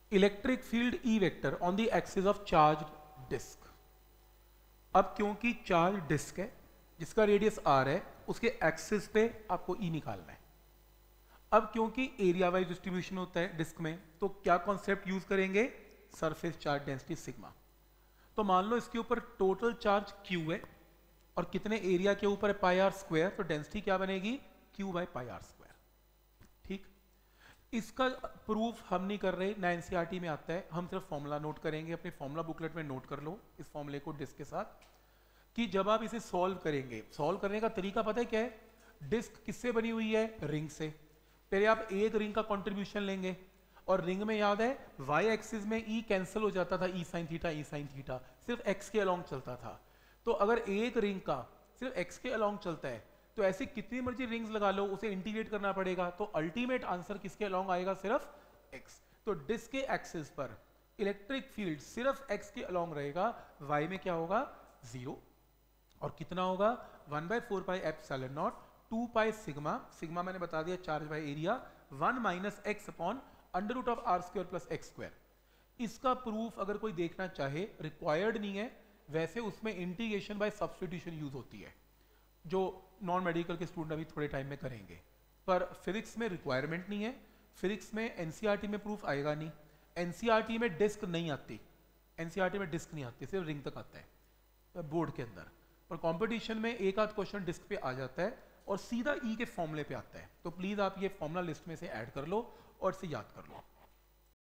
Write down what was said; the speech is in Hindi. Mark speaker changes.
Speaker 1: Electric field E vector on the axis of charge disc. अब क्योंकि चार्ज डिस्क है जिसका रेडियस r है, उसके एक्सिस पे आपको ई निकालना है। अब क्योंकि एरिया वाइज डिस्ट्रीब्यूशन होता है डिस्क में, तो क्या कॉन्सेप्ट यूज करेंगे, सरफेस चार्ज डेंसिटी सिग्मा। तो मान लो इसके ऊपर टोटल चार्ज q है और कितने एरिया के ऊपर है पाई आर स्क्वायर, तो डेंसिटी क्या बनेगी q by pi r square. ठीक, इसका प्रूफ हम नहीं कर रहे, ना एनसीईआरटी में आता है, हम सिर्फ फॉर्मूला नोट करेंगे। अपने फॉर्मूला बुकलेट में नोट कर लो इस फॉर्मूले को डिस्क के साथ, कि जब आप इसे सॉल्व करेंगे, सॉल्व करने का तरीका पता है क्या है, डिस्क किससे बनी हुई है, रिंग से। पहले आप एक रिंग का कंट्रीब्यूशन लेंगे और रिंग में याद है वाई एक्सिस में ई कैंसिल हो जाता था, ई साइन थीटा सिर्फ एक्स के अलोंग चलता था। तो अगर एक रिंग का सिर्फ एक्स के अलोंग चलता है तो ऐसे कितनी मर्जी रिंग्स लगा लो, उसे इंटीग्रेट करना पड़ेगा, तो अल्टीमेट आंसर किसके अलोंग आएगा, सिर्फ एक्स। तो डिस्क के एक्सिस पर इलेक्ट्रिक फील्ड सिर्फ एक्स के अलोंग रहेगा, वाई में क्या होगा, 0, और कितना होगा 1/4 pi epsilon nought 2 pi sigma, sigma मैंने बता दिया charge by area, 1 minus x upon under root of r square plus x square. इसका प्रूफ अगर कोई देखना चाहे, रिक्वायर्ड नहीं है, वैसे उसमें इंटीग्रेशन बाय सब्स्टिट्यूशन यूज होती है, जो नॉन मेडिकल के स्टूडेंट अभी थोड़े टाइम में करेंगे, पर फिजिक्स में रिक्वायरमेंट नहीं है। फिजिक्स में एनसीईआरटी में प्रूफ आएगा नहीं, एनसीईआरटी में डिस्क नहीं आती, एनसीईआरटी में डिस्क नहीं आती, सिर्फ रिंग तक आता है बोर्ड के अंदर। पर कंपटीशन में एक आध क्वेश्चन डिस्क पे आ जाता है और सीधा ई के फॉर्मूले पे आता है, तो प्लीज आप ये फॉर्मूला लिस्ट में से ऐड कर लो और इसे याद कर लो।